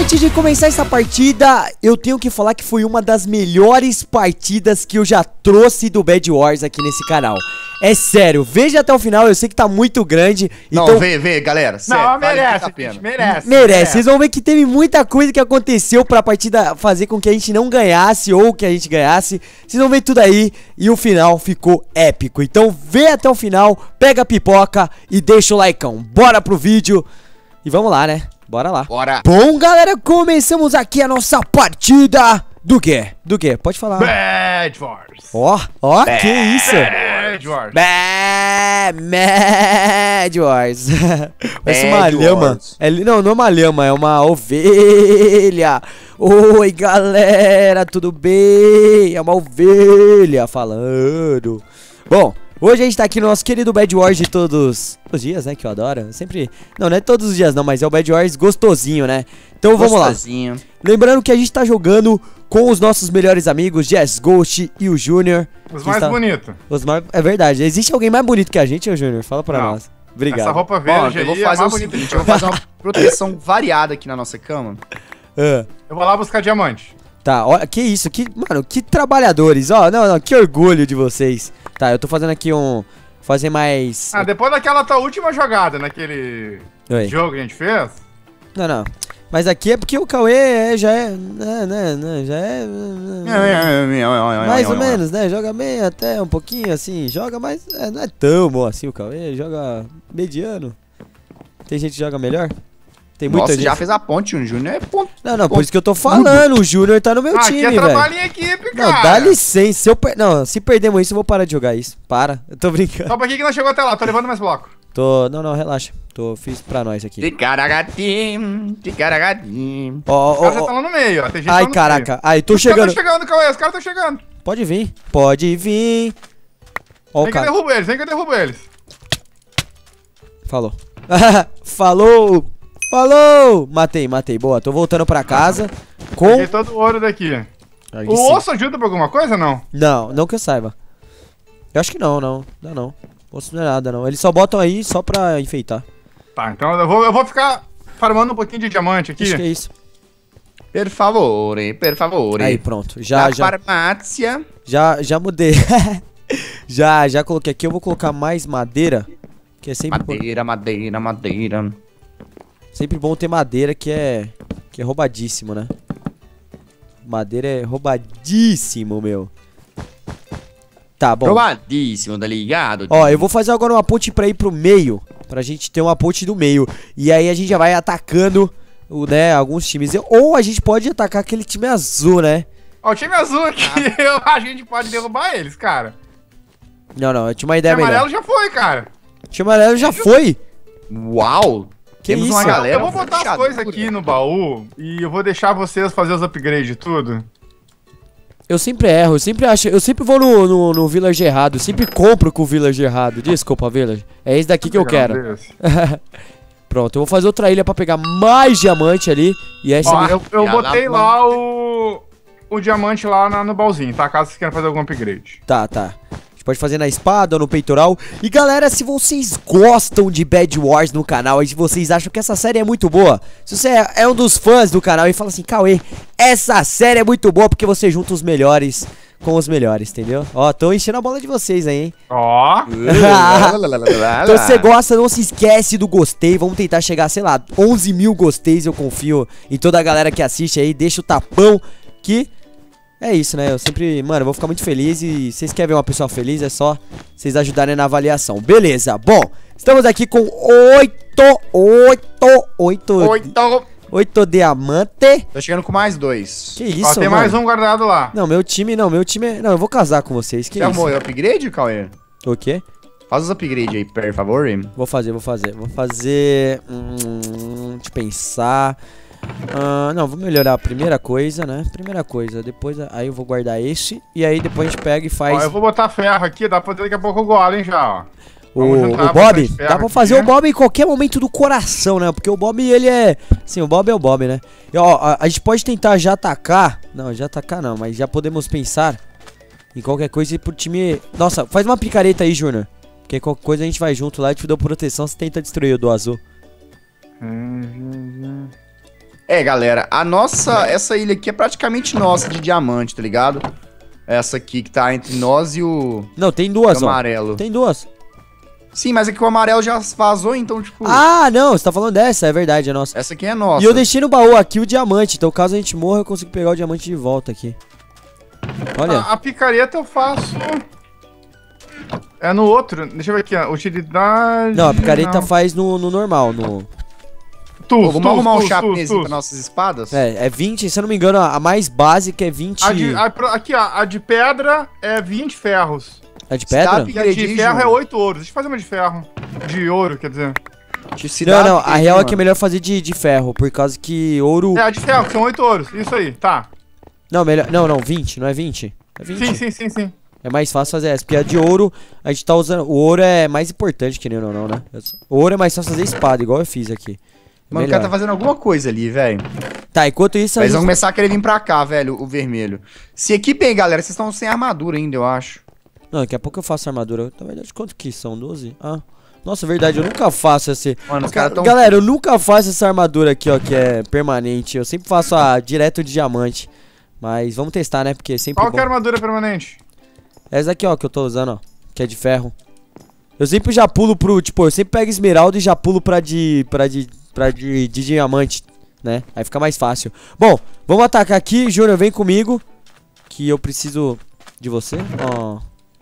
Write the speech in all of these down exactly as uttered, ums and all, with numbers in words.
Antes de começar essa partida, eu tenho que falar que foi uma das melhores partidas que eu já trouxe do Bed Wars aqui nesse canal. É sério, veja até o final, eu sei que tá muito grande. Não, então... vê, vê, galera. Sério, não, vale merece, a pena. gente, merece, merece. Vocês vão ver que teve muita coisa que aconteceu pra partida fazer com que a gente não ganhasse ou que a gente ganhasse. Vocês vão ver tudo aí e o final ficou épico. Então vê até o final, pega a pipoca e deixa o likeão. Bora pro vídeo e vamos lá, né? Bora lá. Bora. Bom, galera, começamos aqui a nossa partida. Do quê? Do quê? Pode falar. Bad Wars. Ó, ó, que isso? Bad Wars. Bad, Bad Wars. Parece uma Bad lhama. Wars. É, não, não é uma lhama, é uma ovelha. Oi, galera, tudo bem? É uma ovelha falando. Bom, hoje a gente tá aqui no nosso querido Bed Wars de todos os dias, né, que eu adoro. Sempre, não, não é todos os dias não, mas é o Bed Wars gostosinho, né? Então vamos Gostosinho. lá. Lembrando que a gente tá jogando com os nossos melhores amigos, Jazz Ghost e o Júnior. Os Que mais está- bonitos. Os mais... É verdade. Existe alguém mais bonito que a gente, ô Júnior? Fala pra Não. nós. Obrigado. Essa roupa Bom, verde eu vou aí é fazer mais o bonita seguinte, de eu vou todas. fazer uma proteção variada aqui na nossa cama. Ah, Eu vou lá buscar diamante. tá, ó, que isso, que, mano, que trabalhadores, ó, não, não, que orgulho de vocês. Tá, eu tô fazendo aqui um, fazer mais... Ah, depois daquela tua última jogada naquele Oi. jogo que a gente fez. Não, não, mas aqui é porque o Cauê é, já é, né, né, né, já é... Mais ou menos, né, joga bem até um pouquinho, assim, joga, mas é, não é tão bom assim o Cauê, joga mediano. Tem gente que joga melhor? Tem muita Nossa, gente... já fez a ponte, o Júnior é ponto. Não, não, por isso que eu tô falando, o Júnior tá no meu Ah, aqui time, é velho. trabalho em equipe, cara. Não, dá licença. Se eu per... Não, se perdemos isso, eu vou parar de jogar isso. Para, eu tô brincando. Só pra que que nós chegou até lá? Tô levando mais bloco. Tô. Não, não, relaxa. Tô. Fiz pra nós aqui. Ticaracatim, ticaracatim. Ó, Os ó, caras já ó. estão lá no meio, ó. Tem gente Ai, lá no caraca. meio. Ai, tô Os chegando. caras tão chegando, Cauê. Os caras tão chegando. Pode vir. Pode vir. Ó, o Vem que eu cara. derrubo eles, vem que eu derrubo eles. Falou. Falou. Falou. Matei, matei. Boa, tô voltando pra casa. Com. Peguei todo o ouro daqui. Aí O sim. osso ajuda pra alguma coisa ou não? Não, não que eu saiba. Eu acho que não, não. Não, não. Osso não é nada, não. Eles só botam aí só pra enfeitar. Tá, então eu vou, eu vou ficar farmando um pouquinho de diamante aqui. Acho que é isso. Per favore, per favore. Aí, pronto. Já, Da já. farmácia. Já, já mudei. já, já coloquei aqui. Eu vou colocar mais madeira. Que é sempre, bom- Madeira, madeira, madeira. sempre bom ter madeira, que é que é roubadíssimo, né? Madeira é roubadíssimo, meu. Tá bom. Provadíssimo, tá ligado? Ó, eu vou fazer agora uma ponte pra ir pro meio. Pra gente ter uma ponte do meio. E aí a gente já vai atacando, o, né, alguns times. Ou a gente pode atacar aquele time azul, né? Ó, o time azul aqui, eu- a gente pode derrubar eles, cara. Não, não, eu tinha uma O ideia time melhor. amarelo já foi, cara. O time amarelo já foi. Uau! Que Temos isso? uma galera. eu vou botar as fechadura. coisas aqui no baú e eu vou deixar vocês fazer os upgrades e tudo. Eu sempre erro, eu sempre acho, eu sempre vou no, no, no Village errado, eu sempre compro com o Village errado. Desculpa, Village. É esse daqui que eu Pegar um quero. desse. Pronto, eu vou fazer outra ilha pra pegar mais diamante ali. E aí você Ó, me... eu, eu Já botei dá lá o, o diamante lá na- no baúzinho, tá? Caso vocês queiram fazer algum upgrade. Tá, tá. A gente pode fazer na espada ou no peitoral. E galera, se vocês gostam de Bed Wars no canal e se vocês acham que essa série é muito boa, se você é, é um dos fãs do canal e fala assim, Cauê, essa série é muito boa porque você junta os melhores com os melhores, entendeu? Ó, tô enchendo a bola de vocês aí, hein? Ó, Então se você gosta, não se esquece do gostei. Vamos tentar chegar, sei lá, onze mil gosteis. Eu confio em toda a galera que assiste aí. Deixa o tapão que... É isso, né? Eu sempre... Mano, eu vou ficar muito feliz. E se vocês querem ver uma pessoa feliz, é só vocês ajudarem na avaliação. Beleza, bom. Estamos aqui com oito... Oito... Oito... Oito. Oito diamante. Tô chegando com mais dois. Que isso, ó, tem mano? mais um guardado lá. Não, meu time... Não, meu time... é- Não, eu vou casar com vocês. Que Você isso? arrumou o upgrade, Cauê? O quê? Faz os upgrades aí, por favor. Vou fazer, vou fazer. Vou fazer... Hum, deixa eu pensar... Ah, não, vou melhorar a primeira coisa, né? Primeira coisa, depois aí eu vou guardar esse. E aí depois a gente pega e faz Ó, eu vou botar ferro aqui, dá pra fazer daqui a pouco o golem já, ó. o, vamos o juntar Bob. bastante ferro Dá pra aqui, fazer né? o Bob em qualquer momento do coração, né? Porque o Bob, ele é... Sim, o Bob é o Bob, né? E, ó, a, a gente pode tentar já atacar. Não, já atacar não, mas já podemos pensar em qualquer coisa pro time... Nossa, faz uma picareta aí, Júnior. Porque qualquer coisa a gente vai junto lá e te dou proteção, você tenta destruir o do azul. Hum, hum, hum. É, galera, a nossa... Essa ilha aqui é praticamente nossa de diamante, tá ligado? Essa aqui que tá entre nós e o... Não, tem duas, o ó. amarelo. Tem duas. Sim, mas é que o amarelo já vazou, então, tipo... Ah, não, você tá falando dessa, é verdade, é nossa. Essa aqui é nossa. E eu deixei no baú aqui o diamante, então caso a gente morra, eu consigo pegar o diamante de volta aqui. Olha. A, a picareta eu faço... É no outro, deixa eu ver aqui, ó, utilidade... Não, a picareta não. faz no, no normal, no... Tu, Pô, vamos tu, arrumar um tu, chapéuzinho tu, pra nossas espadas? É, é vinte, se eu não me engano, a a mais básica é vinte... A de, a, pro- aqui, ó, a de pedra é vinte ferros. A de Se dá pedra? pi- E a de Upgrade, ferro é Júnior. oito ouros. Deixa eu fazer uma de ferro. De ouro, quer dizer. Se Não, dá não, a upgrade, real é mano. que é melhor fazer de, de ferro, por causa que ouro... É, a de ferro, que são oito ouros. Isso aí, tá. Não, melhor... Não, não, vinte, não é vinte? É vinte. Sim, sim, sim, sim. É mais fácil fazer essa, porque a de ouro, a gente tá usando... O ouro é mais importante, querendo ou não, né? O ouro é mais fácil fazer espada, igual eu fiz aqui. É Mano, o melhor. cara tá fazendo alguma coisa ali, velho. Tá, enquanto isso... a Eles gente- vão começar a querer vir pra cá, velho, o vermelho. Se equipem aí, galera. Vocês estão sem armadura ainda, eu acho. Não, daqui a pouco eu faço armadura. Na verdade, quanto que são? doze? Ah... Nossa, verdade, eu nunca faço esse... Mano, os caras tão... Galera, eu nunca faço essa armadura aqui, ó, que é permanente. Eu sempre faço a direto de diamante. Mas vamos testar, né? Porque é sempre Qual bom. que é a armadura permanente? Essa aqui, ó, que eu tô usando, ó. Que é de ferro. Eu sempre já pulo pro... Tipo, eu sempre pego esmeralda e já pulo pra de... Pra de... Pra de, de diamante, né? Aí fica mais fácil. Bom, vamos atacar aqui. Júnior, vem comigo. Que eu preciso de você. Ó.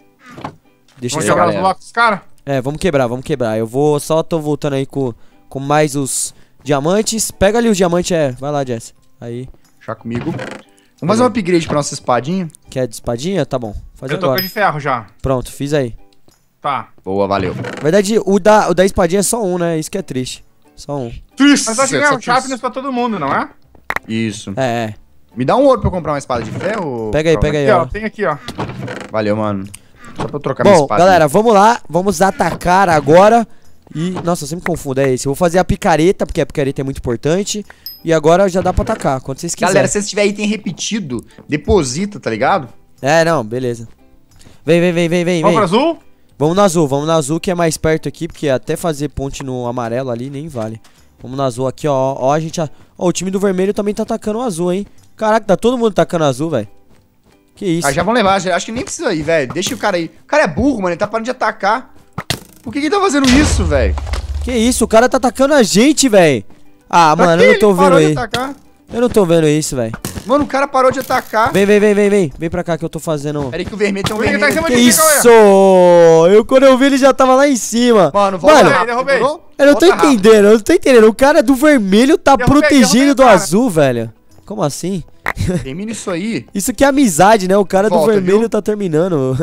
Deixa Vamos eu... Aí, jogar os galera. blocos dos caras? É, vamos quebrar, vamos quebrar. Eu vou... Só tô voltando aí com... Com mais os diamantes. Pega ali os diamantes, é. Vai lá, Jess. Aí. Já comigo. Vamos fazer um upgrade pra nossa espadinha? Quer de espadinha? Tá bom. Fazer Eu tô com a agora. de ferro já. Pronto, fiz aí. Tá. Boa, valeu. Na verdade, o da, o da espadinha é só um, né? Isso que é triste. Só um. Triste. Mas acho que é um sharpness pra todo mundo, não é? Isso. É, é. Me dá um ouro pra eu comprar uma espada de ferro? Pega aí, Calma. pega aí, Aqui, ó, ó. tem aqui, ó. Valeu, mano. Só pra eu trocar minha Bom, espada. galera, vamos lá. Vamos atacar agora. E, nossa, eu sempre confundo, é esse. Eu vou fazer a picareta, porque a picareta é muito importante. E agora já dá pra atacar, quando vocês quiserem. Galera, se vocês tiverem item repetido, deposita, tá ligado? É, não, beleza. Vem, vem, vem, vem, vem, Vamos pro vem. azul? Vamos no azul, vamos no azul que é mais perto aqui, porque até fazer ponte no amarelo ali nem vale. Vamos no azul aqui, ó. Ó, a gente... Ó, o time do vermelho também tá atacando o azul, hein. Caraca, tá todo mundo atacando o azul, velho. Que isso. Ah, já vão levar, já- acho que nem precisa ir, velho. Deixa o cara aí. O cara é burro, mano, ele tá parando de atacar. Por que que ele tá fazendo isso, velho? Que isso, o cara tá atacando a gente, velho. Ah, Pra mano, que eu não tô ele parou vendo de isso. atacar? Eu não tô vendo isso, velho. Mano, o cara parou de atacar. Vem, vem, vem, vem, vem. Vem pra cá que eu tô fazendo... Pera aí que o vermelho tem um Ele tá em vermelho. cima Que de mim, isso? Cauê. Eu, quando eu vi, ele já tava lá em cima. Mano, volta Mano, rápido, derrubei. demorou? Eu não tô Volta rápido. entendendo, eu não tô entendendo. O cara do vermelho tá Derrubei, protegendo derrubei o do cara. azul, velho. Como assim? Termina isso aí. Isso que é amizade, né? O cara do Volta, vermelho viu? tá terminando.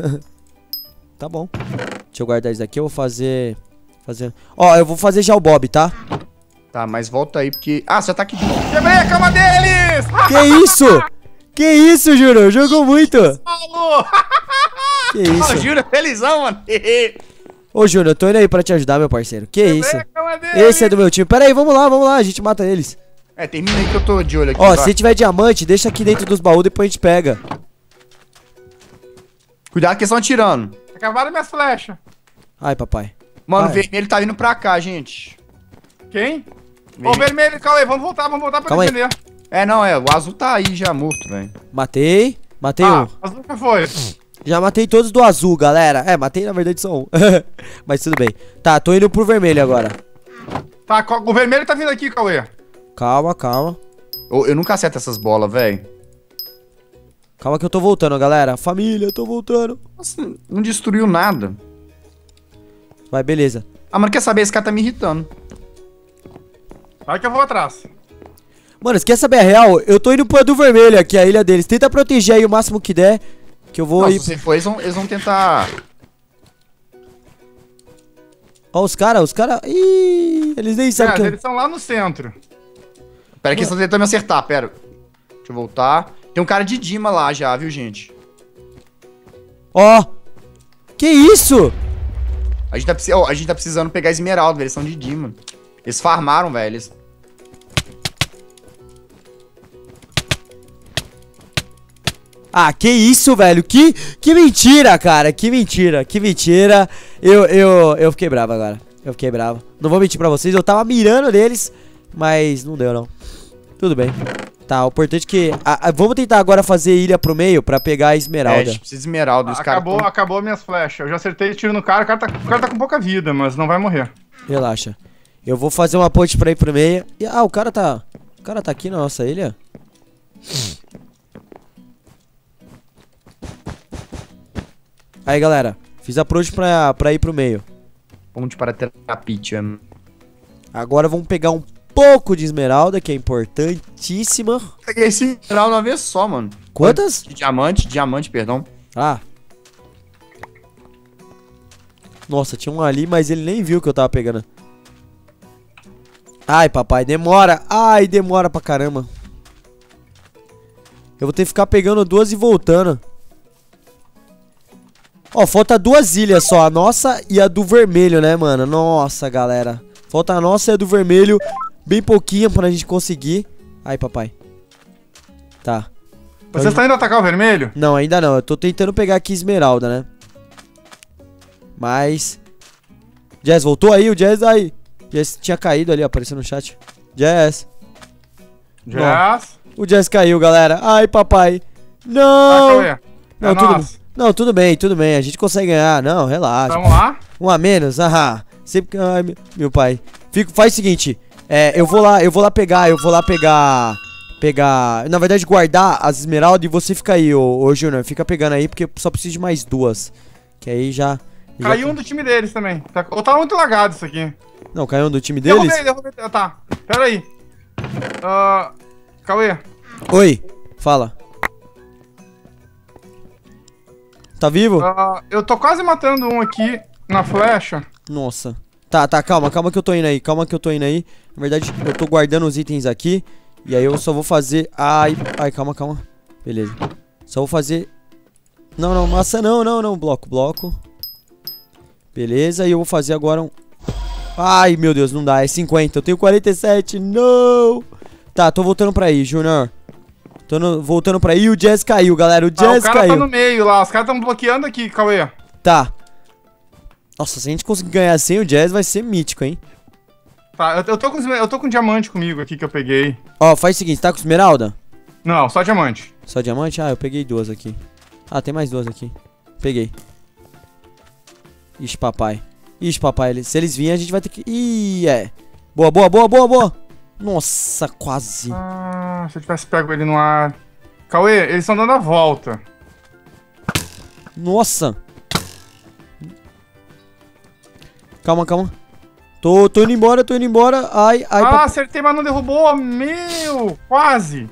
Tá bom. Deixa eu guardar isso daqui, eu vou fazer... fazer... Ó, eu vou fazer já o Bob, tá? Tá, mas volta aí, porque... Ah, você já tá aqui de novo. Quebrei a cama deles! Que isso? Que isso, Júnior? Jogou muito. Paulo! Que isso? Ah, jura, felizão, mano. Ô, Júnior, eu tô indo aí pra te ajudar, meu parceiro. Que isso? Quebrei a cama deles! Esse é do meu time. Pera aí, vamos lá, vamos lá. A gente mata eles. É, termina aí que eu tô de olho aqui. Ó, tá? se tiver diamante, deixa aqui dentro dos baús, depois a gente pega. Cuidado que eles estão atirando. Acabaram minhas flechas. Ai, papai. Mano, Vai. o vermelho tá vindo pra cá, gente. Quem? Ô, vermelho, calma aí, vamos voltar, vamos voltar pra Calma aí. defender. É, não, é. O azul tá aí já morto, velho. Matei. Matei Ah, um. azul já foi. Já matei todos do azul, galera. É, matei na verdade só um. Mas tudo bem. Tá, tô indo pro vermelho agora. Tá, co- o vermelho tá vindo aqui, Cauê. Calma, calma. Eu, eu nunca acerto essas bolas, velho. Calma que eu tô voltando, galera. Família, eu tô voltando. Nossa, não destruiu nada. Vai, beleza. Ah, mano, quer saber? Esse cara tá me irritando. Vai que eu vou atrás. Mano, você quer saber a real? Eu tô indo pro do vermelho aqui, a ilha deles. Tenta proteger aí o máximo que der. Que eu vou Não, ir... se você for, eles vão, eles vão tentar... Ó, os caras, os caras... Ih, eles nem sabem É, que eu... eles estão lá no centro. Pera que eles estão tentando me acertar, pera. Deixa eu voltar. Tem um cara de Dima lá já, viu, gente? Ó. Que isso? A gente tá, precis- ó, a gente tá precisando pegar esmeralda, velho. Eles são de Dima. Eles farmaram, velho. Eles... Ah, que isso, velho? Que, que mentira, cara. Que mentira, que mentira. Eu, eu, eu fiquei bravo agora. Eu fiquei bravo. Não vou mentir pra vocês, eu tava mirando neles, mas não deu, não. Tudo bem. Tá, o importante é que... A, a, vamos tentar agora fazer ilha pro meio pra pegar a É, a esmeralda. gente precisa de esmeralda. Os Acabou, caras tão... acabou minhas flechas. Eu já acertei tiro no cara, o cara, tá, o cara tá com pouca vida, mas não vai morrer. Relaxa. Eu vou fazer uma ponte pra ir pro meio. E, ah, o cara tá... O cara tá aqui na nossa ilha? Aí, galera. Fiz a ponte pra, pra ir pro meio. Ponte para Terapia. Agora vamos pegar um pouco de esmeralda, que é importantíssima. Peguei esse esmeralda uma vez só, mano. Quantas? De diamante, diamante, perdão. Ah. Nossa, tinha um ali, mas ele nem viu que eu tava pegando. Ai, papai, demora. Ai, demora pra caramba. Eu vou ter que ficar pegando duas e voltando. Ó, falta duas ilhas só. A nossa e a do vermelho, né, mano? Nossa, galera. Falta a nossa e a do vermelho. Bem pouquinho pra gente conseguir. Ai, papai. Tá. Você está indo atacar o vermelho? Não, ainda não. Eu tô tentando pegar aqui esmeralda, né? Mas... Jazz, voltou aí? O Jazz aí. Jazz tinha caído ali, apareceu no chat. Jazz. Jazz. O Jazz caiu, galera. Ai, papai. Ah, Não. Cauê. É Não, tudo, nós. não, tudo bem, tudo bem. A gente consegue ganhar. Não, relaxa. Vamos lá? Um a menos? Ah, sempre que... Ai, meu, meu pai. Fico, faz o seguinte. É, eu vou lá, eu vou lá pegar, eu vou lá pegar... Pegar... Na verdade, guardar as esmeraldas e você fica aí, ô, ô Júnior. Fica pegando aí, porque só preciso de mais duas. Que aí já... já Caiu tá- um do time deles também. Tá, ou tá muito lagado isso aqui. Não, caiu um do time deles? Derrubei, derrubei. ah, Tá, pera aí. Ah, Cauê. Oi, fala. Tá vivo? ah, eu tô quase matando um aqui na flecha. Nossa. Tá, tá, calma, calma que eu tô indo aí. Calma que eu tô indo aí. Na verdade, eu tô guardando os itens aqui. E aí eu só vou fazer... Ai, ai, calma, calma. Beleza. Só vou fazer... Não, não, massa não, não, não. Bloco, bloco. Beleza, e eu vou fazer agora um... Ai, meu Deus, não dá. É cinquenta. Eu tenho quarenta e sete. Não! Tá, tô voltando pra aí, Junior. Tô no- voltando pra aí. O Jazz caiu, galera. O Ah, Jazz o cara caiu. tá no meio lá. Os caras tão bloqueando aqui, Cauê. Tá. Nossa, se a gente conseguir ganhar sem o Jazz, vai ser mítico, hein? Tá, eu, eu, tô com, esme- eu tô com diamante comigo aqui que eu peguei. Ó, faz o seguinte, tá com esmeralda? Não, só diamante. Só diamante? Ah, eu peguei duas aqui. Ah, tem mais duas aqui. Peguei. Ixi, papai. Ixi, papai. eles- Se eles virem, a gente vai ter que... Ih, é. Boa, boa, boa, boa, boa. Nossa, quase. Ah, se eu tivesse pego ele no ar. Cauê, eles estão dando a volta. Nossa. Calma, calma. Tô, tô indo embora, tô indo embora. Ai, ai, ah, papai. acertei, mas não derrubou. Meu, quase.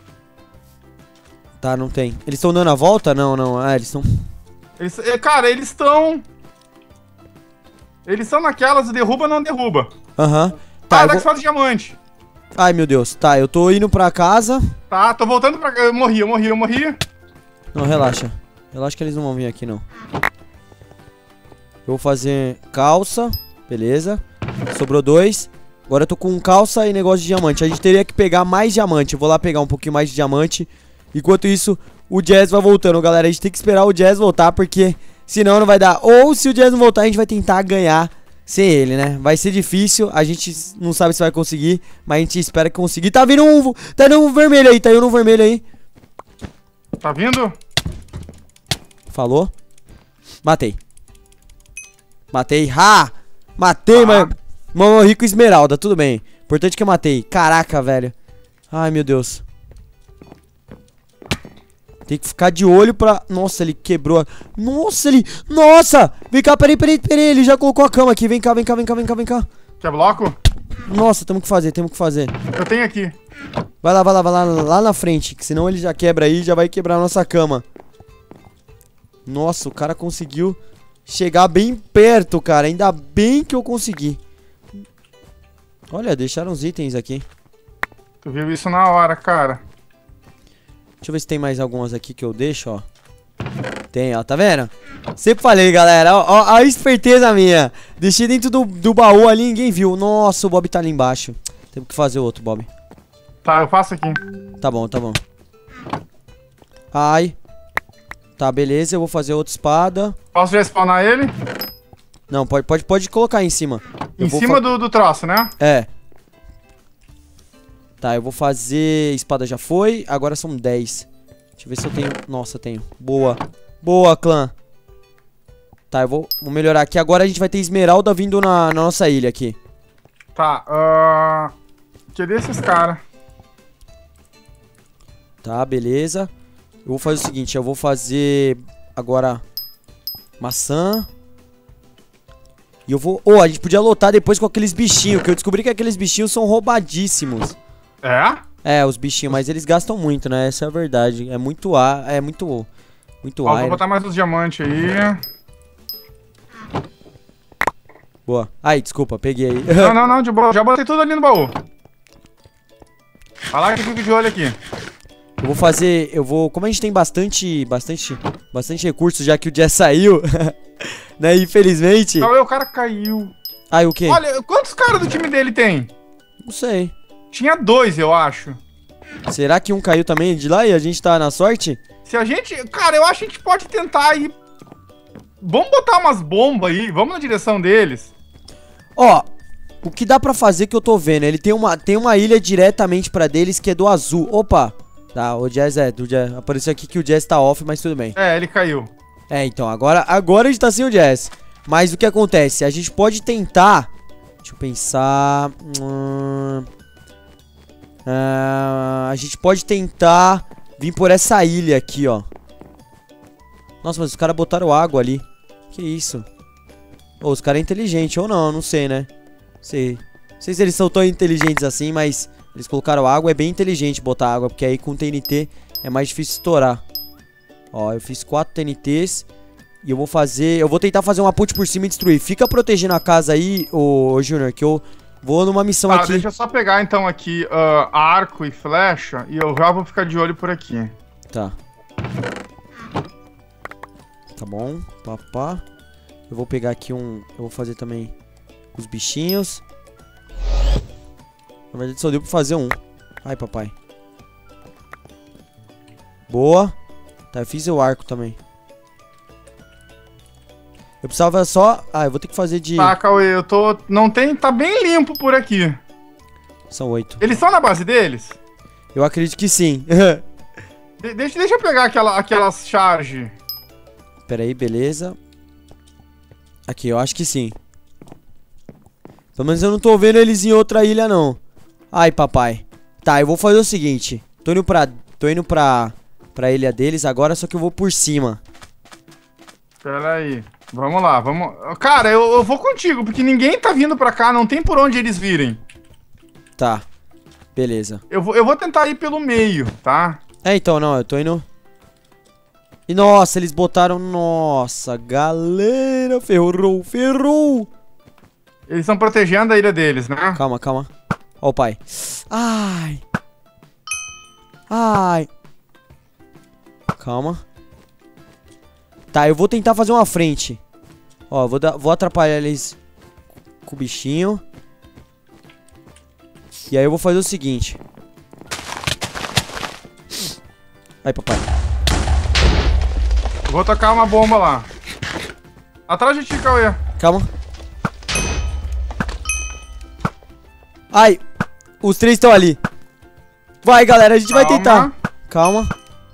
Tá, não tem. Eles estão dando a volta? Não, não. Ah, eles estão... Eles, eh, cara, eles estão... Eles estão naquelas, derruba ou não derruba. Aham. Tá, Tá, ah, eu dá vou... que falta diamante. Ai, meu Deus. Tá, eu tô indo pra casa. Tá, tô voltando pra cá. Eu morri, eu morri, eu morri. Não, relaxa. Relaxa que eles não vão vir aqui, não. Eu vou fazer calça. Beleza. Sobrou dois. Agora eu tô com calça e negócio de diamante. A gente teria que pegar mais diamante. Eu vou lá pegar um pouquinho mais de diamante. Enquanto isso, o Jazz vai voltando, galera. A gente tem que esperar o Jazz voltar, porque senão não vai dar. Ou se o Jazz não voltar, a gente vai tentar ganhar sem ele, né? Vai ser difícil. A gente não sabe se vai conseguir, mas a gente espera que conseguir. Tá vindo um... Tá vindo um vermelho aí. Tá vindo um vermelho aí. Tá vindo? Falou. Matei. Matei. Ha! Matei, Ah. mas... Morri com esmeralda, tudo bem. Importante que eu matei. Caraca, velho. Ai, meu Deus. Tem que ficar de olho pra... Nossa, ele quebrou. a- Nossa, ele... Nossa! Vem cá, peraí, peraí, peraí. Ele já colocou a cama aqui. Vem cá, vem cá, vem cá, vem cá, vem cá. Quer bloco? Nossa, temos que fazer, temos que fazer. Eu tenho aqui. Vai lá, vai lá, vai lá, lá na frente. Que senão ele já quebra aí e já vai quebrar a nossa cama. Nossa, o cara conseguiu chegar bem perto, cara. Ainda bem que eu consegui. Olha, deixaram os itens aqui. Tu viu isso na hora, cara. Deixa eu ver se tem mais algumas aqui que eu deixo, ó. Tem, ó, tá vendo? Sempre falei, galera, ó, ó a esperteza minha. Deixei dentro do, do baú ali, ninguém viu. Nossa, o Bob tá ali embaixo. Temos que fazer outro, Bob. Tá, eu faço aqui. Tá bom, tá bom. Ai. Tá, beleza, eu vou fazer outra espada. Posso já spawnar ele? Não, pode, pode, pode colocar aí em cima. Eu Em vou cima fa- do, do troço, né? É. Tá, eu vou fazer... Espada já foi, agora são dez. Deixa eu ver se eu tenho... Nossa, eu tenho. Boa. Boa, clã. Tá, eu vou, vou melhorar aqui. Agora a gente vai ter esmeralda vindo na, na nossa ilha aqui. Tá, uh... cadê esses caras? Tá, beleza. Eu vou fazer o seguinte, eu vou fazer... Agora... Maçã. E eu vou... Oh, a gente podia lotar depois com aqueles bichinhos, que eu descobri que aqueles bichinhos são roubadíssimos. É? É, os bichinhos, mas eles gastam muito, né? Essa é a verdade. É muito ar, é muito... Muito Ó, ar. vou botar mais uns diamantes aí. Boa. Ai, desculpa, peguei aí. Não, não, não, de boa. Já botei tudo ali no baú. Vai lá que eu fico de olho aqui. Eu vou fazer, eu vou, como a gente tem bastante, bastante, bastante recursos, já que o Jess saiu, né, infelizmente. Não, o cara caiu. Ai, o quê? Olha, quantos caras do time dele tem? Não sei. Tinha dois, eu acho. Será que um caiu também de lá e a gente tá na sorte? Se a gente, cara, eu acho que a gente pode tentar ir. Vamos botar umas bombas aí, vamos na direção deles. Ó, o que dá pra fazer que eu tô vendo, ele tem uma, tem uma ilha diretamente pra deles que é do azul. Opa. Tá, o Jazz é, do Jazz, apareceu aqui que o Jazz tá off, mas tudo bem. É, ele caiu. É, então, agora, agora a gente tá sem o Jazz. Mas o que acontece? A gente pode tentar... Deixa eu pensar... Hum, uh, a gente pode tentar vir por essa ilha aqui, ó. Nossa, mas os caras botaram água ali. Que isso? Ou os caras é inteligente ou não, não sei, né? Não sei. Não sei se eles são tão inteligentes assim, mas... Eles colocaram água, é bem inteligente botar água, porque aí com T N T é mais difícil estourar. Ó, eu fiz quatro T N Ts e eu vou fazer... Eu vou tentar fazer uma ponte por cima e destruir. Fica protegendo a casa aí, ô, ô Junior, que eu vou numa missão ah, aqui. Deixa eu só pegar então aqui uh, arco e flecha e eu já vou ficar de olho por aqui. Tá. Tá bom, papá. Eu vou pegar aqui um... Eu vou fazer também os bichinhos. Na verdade só deu pra fazer um. Ai, papai. Boa. Tá, eu fiz o arco também. Eu precisava só... Ah, eu vou ter que fazer de... Tá, Cauê, eu tô... Não tem... Tá bem limpo por aqui. São oito. Eles estão na base deles? Eu acredito que sim. De deixa, deixa eu pegar aquela, aquelas charge. Pera aí, beleza. Aqui, eu acho que sim. Pelo menos eu não tô vendo eles em outra ilha, não. Ai, papai. Tá, eu vou fazer o seguinte. Tô indo pra... Tô indo pra... Pra ilha deles agora, só que eu vou por cima. Pera aí. Vamos lá, vamos... Cara, eu, eu vou contigo, porque ninguém tá vindo pra cá. Não tem por onde eles virem. Tá. Beleza. Eu vou, eu vou tentar ir pelo meio, tá? É, então, não. Eu tô indo... E, nossa, eles botaram... Nossa, galera. Ferrou, ferrou. Eles estão protegendo a ilha deles, né? Calma, calma. Ó o pai. Ai. Ai. Calma. Tá, eu vou tentar fazer uma frente. Ó, vou, dar, vou atrapalhar eles com o bichinho. E aí eu vou fazer o seguinte. Aí, papai. Vou tacar uma bomba lá. Atrás de ti, Cauê. Calma. Ai. Os três estão ali. Vai, galera, a gente Calma. vai tentar. Calma.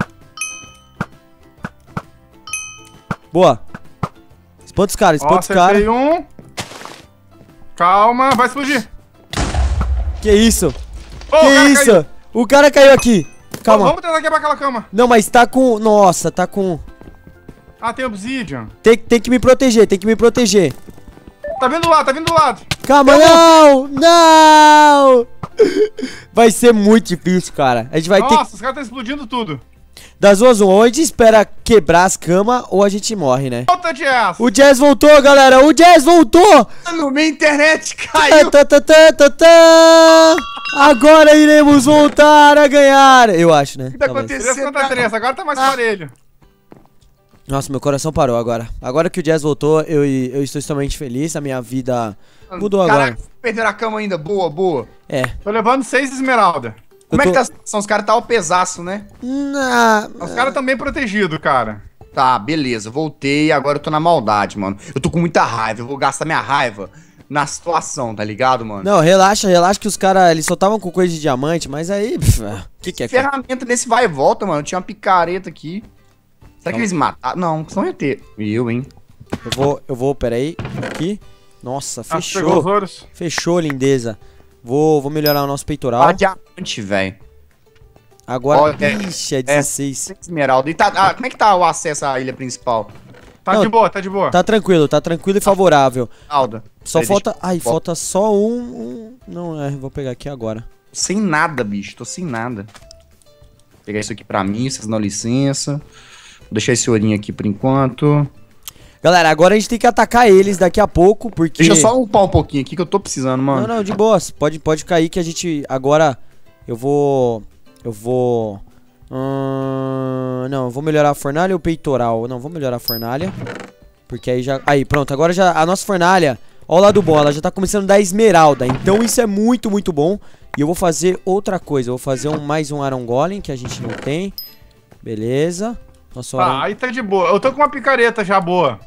Boa. Espanta os caras, espanta os caras. um. Calma, vai explodir. Que isso? Oh, que o isso? Caiu. O cara caiu aqui. Calma. Oh, vamos tentar quebrar aquela cama. Não, mas tá com... Nossa, tá com... Ah, tem obsidian. Tem, tem que me proteger, tem que me proteger. Tá vindo do lado, tá vindo do lado. Calma, não! Não! Vai ser muito difícil, cara. A gente vai Nossa, ter que... os caras estão explodindo tudo. Das duas, uma. Ou a gente espera quebrar as camas, ou a gente morre, né? Volta, Jazz. O Jazz voltou, galera! O Jazz voltou! Mano, minha internet caiu. Tá, tá, tá, tá, tá. Agora iremos voltar a ganhar. Eu acho, né? O que tá Talvez. acontecendo? três contra três, agora tá mais Ah. parelho. Nossa, meu coração parou agora. Agora que o Jazz voltou, eu, eu estou extremamente feliz. A minha vida mudou agora. Caraca, perderam a cama ainda. Boa, boa. É. Tô levando seis esmeralda. Como Eu é tô- que tá a situação? Os caras tá ao pesaço, né? Na... Os caras estão bem protegidos, cara. Tá, beleza. Voltei. Agora eu tô na maldade, mano. Eu tô com muita raiva. Eu vou gastar minha raiva na situação, tá ligado, mano? Não, relaxa, relaxa que os caras, eles só estavam com coisa de diamante, mas aí... O que que é? Ferramenta nesse vai e volta, mano. Tinha uma picareta aqui. Será que eles mataram? Não, só ia ter. Eu, hein? Eu vou, eu vou, peraí. Aqui. Nossa, Ah, pegou fechou. os ouros. Fechou, lindeza. Vou, vou melhorar o nosso peitoral. Ah, diamante, velho. Agora, Ó, é- ixi, é dezesseis. Esmeralda. E tá, ah, como é que tá o acesso à ilha principal? Tá Não, de boa, tá de boa. Tá tranquilo, tá tranquilo e favorável. Alda. Só Peraí, falta... deixa eu- Ai, falta só um, um... Não, é, vou pegar aqui agora. Sem nada, bicho. Tô sem nada. Vou pegar isso aqui pra mim, vocês dão licença. Vou deixar esse ourinho aqui por enquanto. Galera, agora a gente tem que atacar eles daqui a pouco, porque... Deixa eu só upar um pouquinho aqui que eu tô precisando, mano. Não, não, de boas. Pode, pode cair que a gente... Agora eu vou... Eu vou... Hum, não, eu vou melhorar a fornalha ou o peitoral? Não, vou melhorar a fornalha. Porque aí já... Aí, pronto. Agora já a nossa fornalha... Ó o lado bom, ela já tá começando a dar esmeralda. Então isso é muito, muito bom. E eu vou fazer outra coisa. Eu vou fazer um, mais um Iron Golem, que a gente não tem. Beleza. Nosso Tá, Iron... aí tá de boa. Eu tô com uma picareta já boa.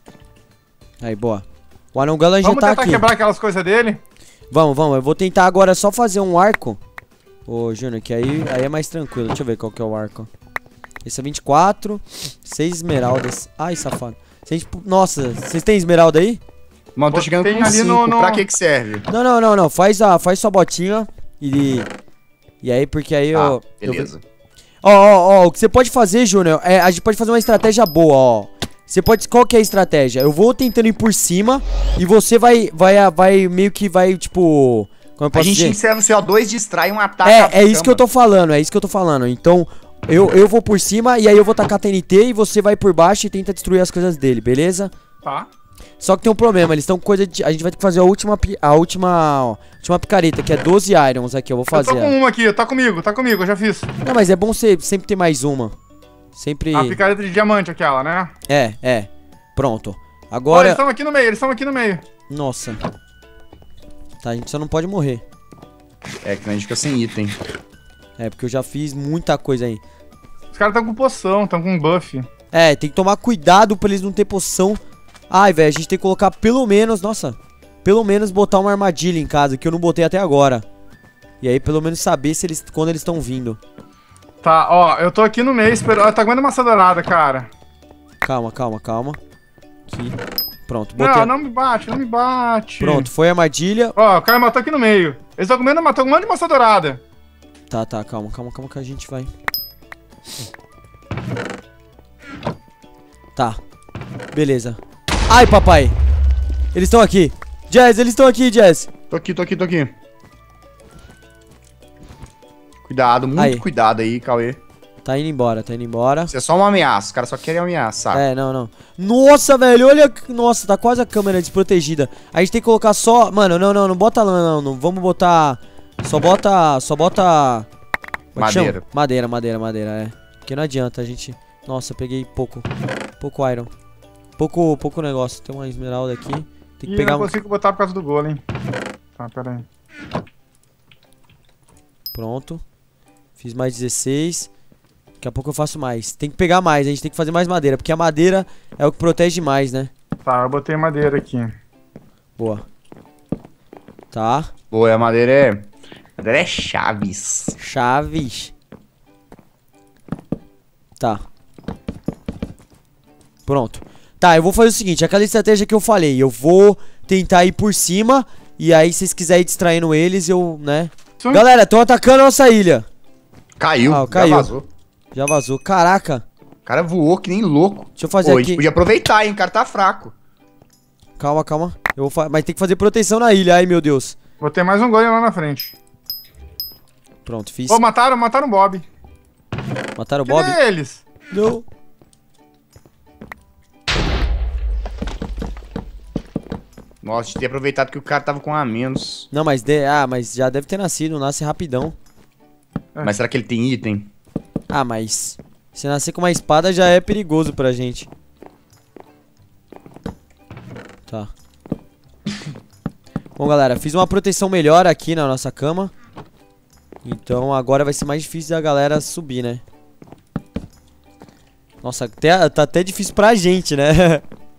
Aí, boa. O Iron Golem já Vamos tá tentar aqui. quebrar aquelas coisas dele? Vamos, vamos. Eu vou tentar agora só fazer um arco. Ô, Júnior, que aí, aí é mais tranquilo. Deixa eu ver qual que é o arco. Esse é vinte e quatro. seis esmeraldas. Ai, safado. Se a gente... Nossa, vocês têm esmeralda aí? Mano, tô Pô, chegando tem com ali cinco. no- no- Pra que que serve? Não, não, não, não. Faz, a, faz sua botinha. E... E aí, porque aí Ah, eu... eu- beleza. Ó, ó, ó. O que você pode fazer, Júnior, é... A gente pode fazer uma estratégia boa, ó. Você pode... Qual que é a estratégia? Eu vou tentando ir por cima. E você vai... Vai, vai meio que vai, tipo... Como eu A posso gente dizer? encerra o C O dois, distrai um ataque. É, é isso que eu tô falando, é isso que eu tô falando. Então, eu, eu vou por cima e aí eu vou tacar T N T e você vai por baixo e tenta destruir as coisas dele, beleza? Tá. Só que tem um problema, eles estão com coisa de... A gente vai ter que fazer a última, pi- a última, ó, última picareta, que é doze irons aqui, eu vou Eu fazer. tô com uma aqui, tá comigo, tá comigo, eu já fiz. Não, mas é bom você sempre ter mais uma. Sempre... A picareta de diamante aquela, né? É, é. Pronto. Olha, eles Agora... estão aqui no meio, eles estão aqui no meio. Nossa. Tá, a gente só não pode morrer. É, que a gente fica sem item. É, porque eu já fiz muita coisa aí. Os caras estão com poção, estão com buff. É, tem que tomar cuidado pra eles não ter poção. Ai, velho, a gente tem que colocar pelo menos, nossa, pelo menos botar uma armadilha em casa, que eu não botei até agora. E aí, pelo menos saber se eles, quando eles estão vindo. Tá, ó, eu tô aqui no meio, esperando. Tá comendo maçã dourada, cara. Calma, calma, calma. Aqui. Pronto, botei. Não, não me bate, não me bate. Pronto, foi a armadilha. Ó, o cara matou aqui no meio. Eles estão comendo, matou um monte de maçã dourada. Tá, tá, calma, calma, calma que a gente vai. Tá. Beleza. Ai, papai. Eles estão aqui. Jazz, eles estão aqui, Jazz. Tô aqui, tô aqui, tô aqui. Cuidado, muito Aí. cuidado aí, Cauê. Tá indo embora, tá indo embora. Isso é só uma ameaça, os caras só querem ameaçar. É, não, não. Nossa, velho, olha. Nossa, tá quase a câmera desprotegida. A gente tem que colocar só. Mano, não, não, não bota lã, não, não. Vamos botar. Só bota. Só bota. Como é que chama? Madeira. Madeira, madeira, madeira, é. Porque não adianta, a gente. Nossa, eu peguei pouco. Pouco iron. Pouco, pouco negócio. Tem uma esmeralda aqui. Tem que Ih, pegar não um. consigo botar por causa do golem. Tá, pera aí. Pronto. Fiz mais dezesseis. Daqui a pouco eu faço mais. Tem que pegar mais, a gente tem que fazer mais madeira. Porque a madeira é o que protege mais, né? Tá, eu botei madeira aqui. Boa. Tá. Boa, a madeira é... Madeira é chaves. Chaves. Tá. Pronto. Tá, eu vou fazer o seguinte, aquela estratégia que eu falei, eu vou tentar ir por cima, e aí se vocês quiserem ir distraindo eles, eu, né... Sim. Galera, estão atacando a nossa ilha. Caiu, Ah, já caiu. vazou. Já vazou. Caraca. O cara voou que nem louco. Deixa eu fazer Pô, a aqui. gente podia aproveitar, hein, o cara tá fraco. Calma, calma. Eu vou fa... Mas tem que fazer proteção na ilha, ai meu Deus. Botei mais um golem lá na frente. Pronto, fiz. Ô, mataram, mataram o Bob. Mataram o Cadê Bob? eles? Não. Nossa, a gente tem aproveitado que o cara tava com um a menos. Não, mas... De... Ah, mas já deve ter nascido, nasce rapidão. É. Mas será que ele tem item? Ah, mas... Se nascer com uma espada já é perigoso pra gente. Tá. Bom, galera, fiz uma proteção melhor aqui na nossa cama. Então agora vai ser mais difícil da galera subir, né? Nossa, até, tá até difícil pra gente, né?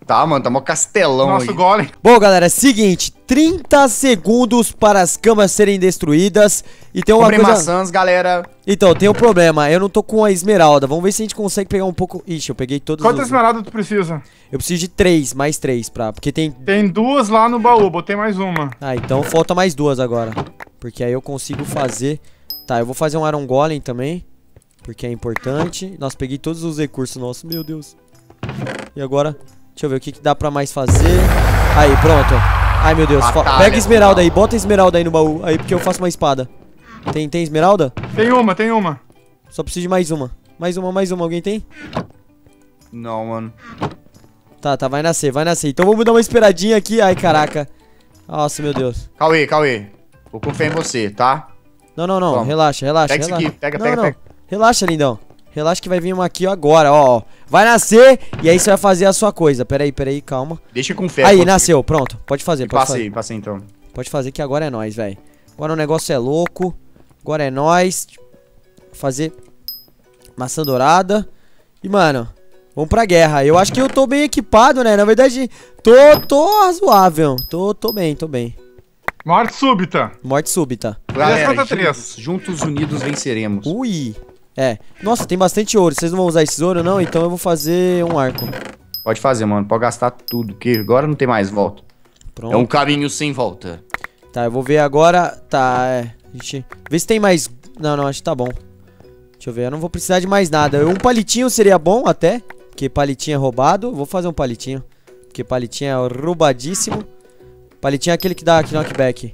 Tá, mano, tá mó castelão Nosso aí. golem. Bom, galera, seguinte, trinta segundos para as camas serem destruídas. E tem uma Comprei coisa... maçãs, galera. Então, tem um problema, eu não tô com a esmeralda. Vamos ver se a gente consegue pegar um pouco... Ixi, eu peguei todos Quantas os... esmeraldas tu precisa? Eu preciso de três, mais três, pra... Porque tem... Tem duas lá no baú, botei mais uma. Ah, então falta mais duas agora. Porque aí eu consigo fazer... Tá, eu vou fazer um Iron Golem também. Porque é importante. Nossa, peguei todos os recursos nossos, meu Deus. E agora... Deixa eu ver o que, que dá pra mais fazer. Aí, pronto. Ai, meu Deus. Batalha, Pega esmeralda não. aí. Bota esmeralda aí no baú. Aí, porque eu faço uma espada. Tem, tem esmeralda? Tem uma, tem uma. Só preciso de mais uma. Mais uma, mais uma. Alguém tem? Não, mano. Tá, tá. Vai nascer, vai nascer. Então vamos dar uma esperadinha aqui. Ai, caraca. Nossa, meu Deus. Cauê, Cauê. Vou confiar em você, tá? Não, não, não. Toma. Relaxa, relaxa. Pega isso relaxa. aqui. Pega, não, pega, não. pega. Relaxa, lindão. Relaxa que vai vir uma aqui agora, ó. Vai nascer e aí você vai fazer a sua coisa. Pera aí, pera aí, calma. Deixa com fé. Aí, quando- nasceu. Pronto. Pode fazer, pode Passei, fazer. passei então. Pode fazer que agora é nóis, velho. Agora o negócio é louco. Agora é nóis. Fazer maçã dourada. E, mano, vamos pra guerra. Eu acho que eu tô bem equipado, né? Na verdade, tô, tô razoável. Tô, tô bem, tô bem. Morte súbita. Morte súbita. Galera, contra três. juntos, juntos unidos venceremos. Ui. É. Nossa, tem bastante ouro. Vocês não vão usar esse ouro, não? Então eu vou fazer um arco. Pode fazer, mano. Pode gastar tudo, porque agora não tem mais volta. Pronto. É um caminho sem volta. Tá, eu vou ver agora. Tá, é. Gente, vê se tem mais. Não, não, acho que tá bom. Deixa eu ver, eu não vou precisar de mais nada. Um palitinho seria bom até. Porque palitinho é roubado. Vou fazer um palitinho. Porque palitinho é roubadíssimo. Palitinho é aquele que dá knockback.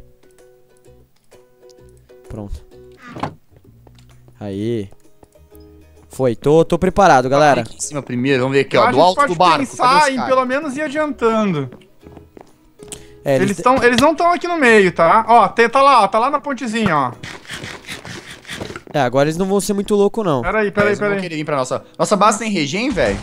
Pronto. Aí. Foi, tô, tô preparado, galera. Aqui em cima primeiro, vamos ver aqui, Eu ó. acho Do que alto pode do barco. pensar Cadê os em caras? pelo menos ir adiantando. É, Eles, tão, eles não estão aqui no meio, tá? Ó, tem, tá lá, ó, tá lá na pontezinha, ó. É, agora eles não vão ser muito loucos, não. Peraí, É, peraí, eles não vão peraí. querer vir pra nossa... Nossa base tem regen, velho?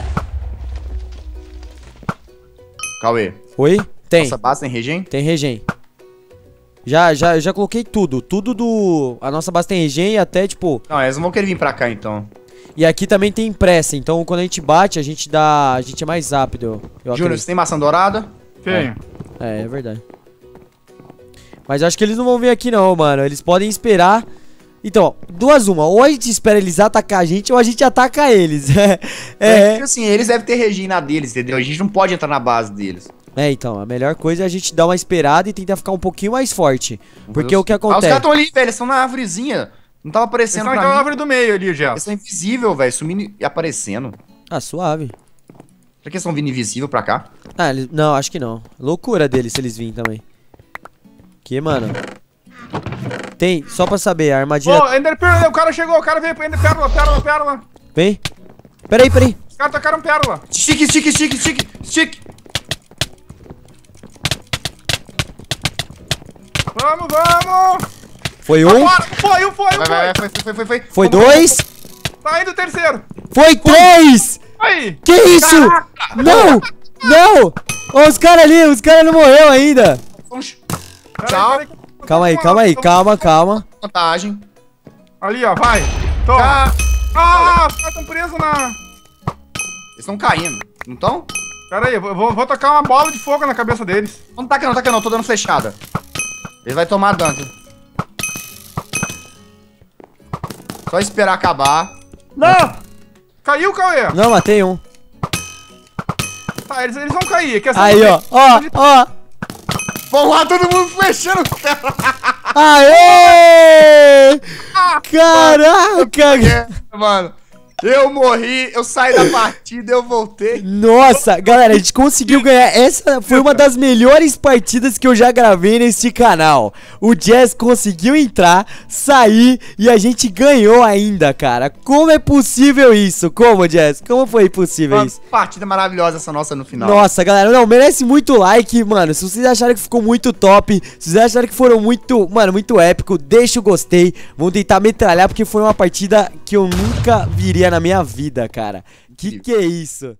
Cauê. Oi? Tem. Nossa base tem regen? Tem regen. Já, já, já coloquei tudo. Tudo do... A nossa base tem regen e até, tipo... Não, eles não vão querer vir pra cá, então. E aqui também tem pressa. Então, quando a gente bate, a gente dá... A gente é mais rápido, eu, eu Júnior, acredito. você tem maçã dourada? Tenho. É, é verdade. Mas eu acho que eles não vão vir aqui não, mano. Eles podem esperar. Então, duas uma. Ou a gente espera eles atacar a gente, ou a gente ataca eles. É, É. é, Assim, eles devem ter regen na deles, entendeu? A gente não pode entrar na base deles. é, então, a melhor coisa é a gente dar uma esperada e tentar ficar um pouquinho mais forte. Porque o que Ah, os acontece... caras estão ali, velho. Eles estão na árvorezinha. Não tava Eles aparecendo estão pra naquela mim. árvore do meio ali, Eles Jess. são invisíveis, velho. Sumindo e aparecendo. Ah, suave. Será que eles estão vindo invisível pra cá? Ah, eles... não, acho que não. Loucura deles se eles virem também. Que, mano? Tem, só pra saber, a armadilha... Ô, Ender Pearl, o cara chegou, o cara veio pro Ender Pérola, pérola, pérola. Vem. Peraí, peraí. Os caras tocaram pérola. Stick, stick, stick, stick, stick. Vamos, vamos. Foi um. Agora, foi, um, foi, um, Vai, vai, vai. foi. Foi, foi, foi, foi. Foi Vamos, dois. Tá indo o terceiro. Foi três. Aí. Que isso? Não! Não! Ó, os caras ali, os caras não morreu ainda. vamos. Peraí, Tchau. peraí, que- Calma aí, calma aí, calma, calma. Vantagem. Ali, ó, vai. Toma. Ah, Ah, os caras estão presos na... eles estão caindo. Não estão? Pera aí, eu vou, vou tacar uma bola de fogo na cabeça deles. Não taca não, taca não. Tô dando flechada. Ele vai tomar dano. Só esperar acabar. Não! Caiu, Cauê. Não, matei um. Tá, eles, eles vão cair. Quer Aí, ó, ó, ó. Vão lá, todo mundo flechando. Aê! Caraca! É, mano. Eu morri, eu saí da partida, eu voltei. Nossa, galera, a gente conseguiu ganhar. Essa foi uma das melhores partidas que eu já gravei neste canal. O Jazz conseguiu entrar, sair e a gente ganhou ainda, cara. Como é possível isso? Como, Jazz? Como foi possível Mano, isso? partida maravilhosa essa nossa no final. Nossa, galera, não, merece muito like, mano. Se vocês acharam que ficou muito top, se vocês acharam que foram muito, mano, muito épico, deixa o gostei. Vamos tentar metralhar porque foi uma partida que eu nunca viria na minha vida, cara. Que que é isso?